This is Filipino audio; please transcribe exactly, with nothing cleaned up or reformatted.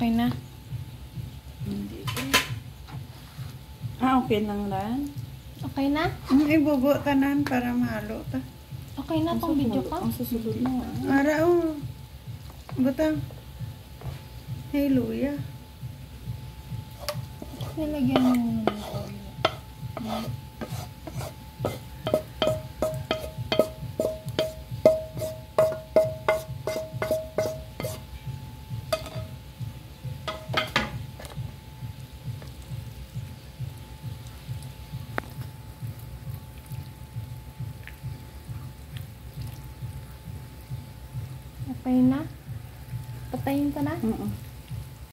Okay na? Hindi eh. Ah, okay lang lang. Okay na? Ang ibubo tanan para mahalo ta. Okay na tong video ko? Ang susunod mo ah. Ara oh. Butang. Hallelujah. Nilagyan mo muna ng oil. Okay na? Patayin ko na? Oo.